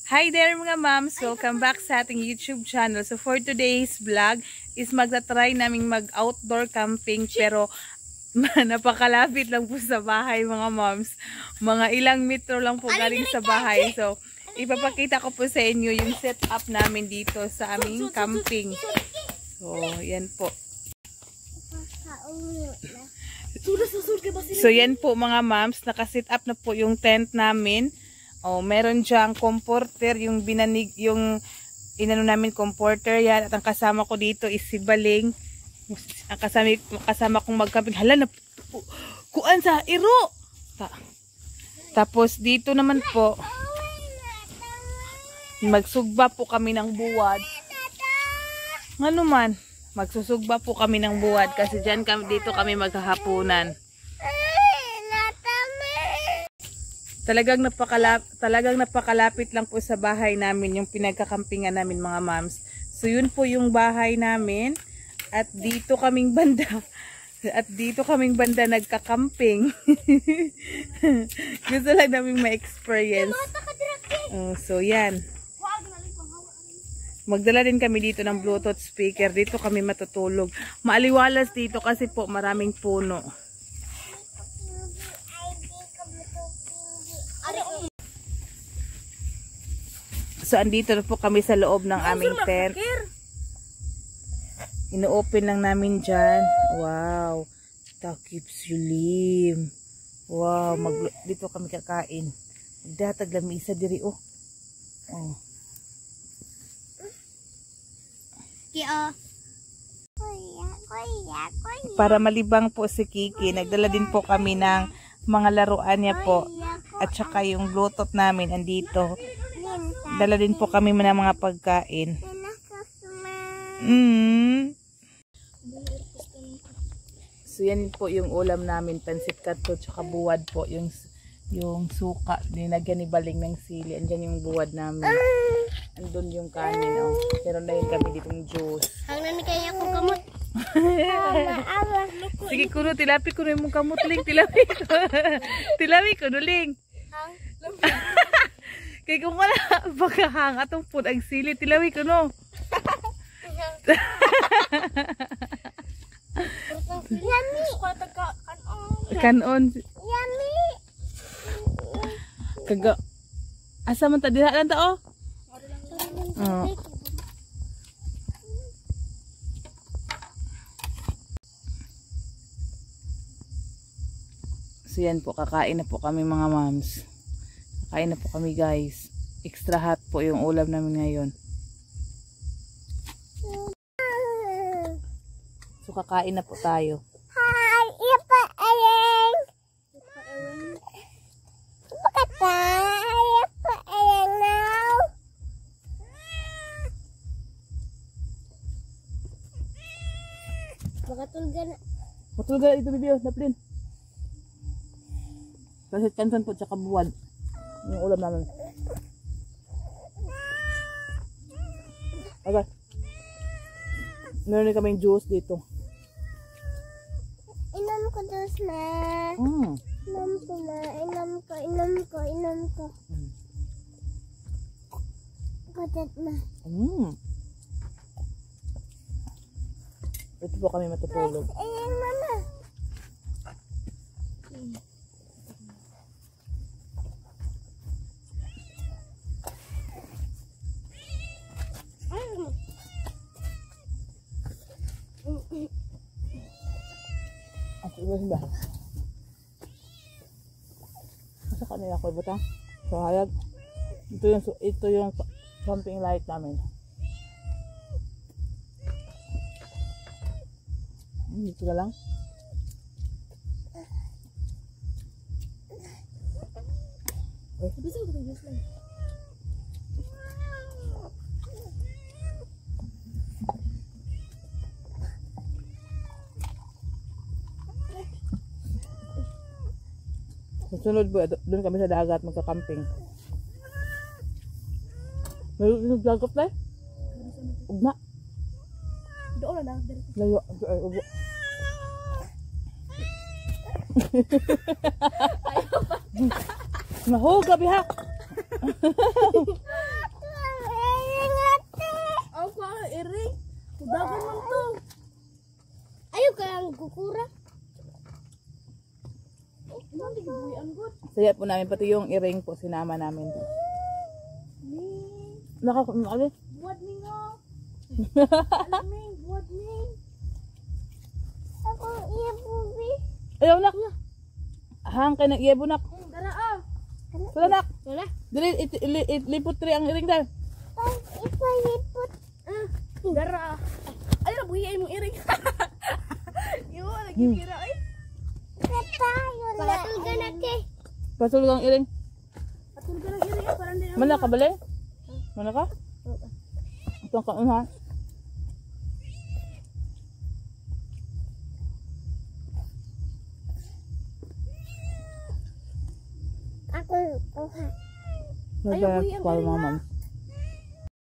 Hi there mga moms! Welcome back sa ating YouTube channel. So for today's vlog is magta-try naming mag-outdoor camping pero napakalapit lang po sa bahay mga moms. Mga ilang metro lang po galing sa bahay. So ipapakita ko po sa inyo yung setup namin dito sa aming camping. So yan po. So yan po mga moms, naka-set up na po yung tent namin. Oh, meron diyang comforter, yung binanig, yung inano namin comforter yan. At ang kasama ko dito is si Baling. Ang kasama kong mag-camping. Hala na, kuan sa iro. Tapos dito naman po, magsugba po kami ng buwad. Ano man, magsusugba po kami ng buwad kasi dyan dito kami maghahapunan. Talagang napakalapit lang po sa bahay namin yung pinagkakampingan namin mga moms. So yun po yung bahay namin at dito kaming banda nagkakamping. Gusto lang namin ma-experience. So yan. Magdala din kami dito ng Bluetooth speaker. Dito kami matutulog. Maaliwalas dito kasi po maraming puno. So, andito na po kami sa loob ng aming tent. Ino-open lang namin dyan. Wow. Takip sulim. Wow. Dito kami kakain. Magdatag lamisa diri, oh. Oh. Para malibang po si Kiki, nagdala din po kami ng mga laruan niya po. At saka yung Bluetooth namin andito. Dala din po kami ng mga pagkain. So yan po yung ulam namin, pansit kanto tsaka buwad po, yung suka, dinagyan ni Baling ng sili. Andyan yung buwad namin. Andun yung kanin, oh. Meron na yun kami ditong juice. Hanggang kaya ko kamot. Sige kuno, tilapi ko na yung kamot, Ling. Tilapi ko. Tilapi ko, Ling. Kaya kung wala, baka hang atong food ang sili, tilawi ko no. Yummy. Kanon. Yummy. Kaga. Asa man ta diha lang ta oh. Oh. So yan po, kakain na po kami mga moms. Kain na po kami guys. Extra hot po yung ulam namin ngayon. So kakain na po tayo. Hi, Ipa Aling. Bakata, Ipa Aling now. Makatulga na. Matulga ito bibiyo, naplin. Kasi kansan po tsaka buwad. Yung ulam namin. Okay. Meron din kaming juice dito. Inom ko juice na. Inom ko na. Inom ko. Kutit na. Ito po kami matutulog. Ayan, mama. Ba? Masa kanila ako ibutang? So hayag. Ito yung camping light namin. Dito ka lang. Bisa ko tayo lang. Sunod po, doon kami sa dagat magka-camping. May dagat na eh? Ugna. Doon na. Layo. Ubo. Mahuga biha. Dagan man to. Ayaw ka ang kukura. Hindi ka buhay ang good. Saya po namin, pati yung earring po, sinama namin. Nakakali. Buat ni nga. Alaming, buat ni. Ako iya bubi. Ayaw nak. Hang ka ng iyebo nak. Dara ah. Wala nak. Wala. Dili, lipot tri ang earring dahil. Ipalipot. Dara ah. Ay, nabuhiay mong iring. Yo, lagi kira ay. Patul ka na ke. Pasul kang earring. Patul ka ng iring parang din. Mana ka bali? Mana ka? Itong ka ha. Ako kuha. Nagdala ko mga mams.